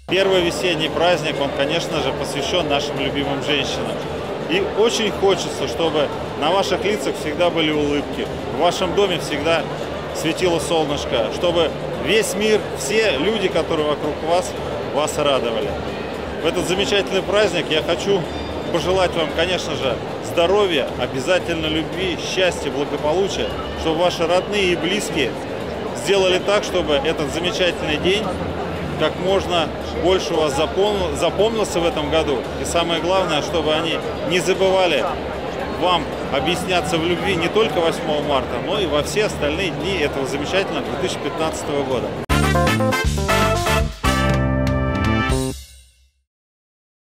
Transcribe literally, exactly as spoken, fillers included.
Первый весенний праздник, он, конечно же, посвящен нашим любимым женщинам. И очень хочется, чтобы на ваших лицах всегда были улыбки, в вашем доме всегда светило солнышко, чтобы весь мир, все люди, которые вокруг вас, вас радовали. В этот замечательный праздник я хочу пожелать вам, конечно же, здоровья, обязательно любви, счастья, благополучия, чтобы ваши родные и близкие сделали так, чтобы этот замечательный день как можно больше у вас запомнился в этом году. И самое главное, чтобы они не забывали вам объясняться в любви не только восьмого марта, но и во все остальные дни этого замечательного две тысячи пятнадцатого года.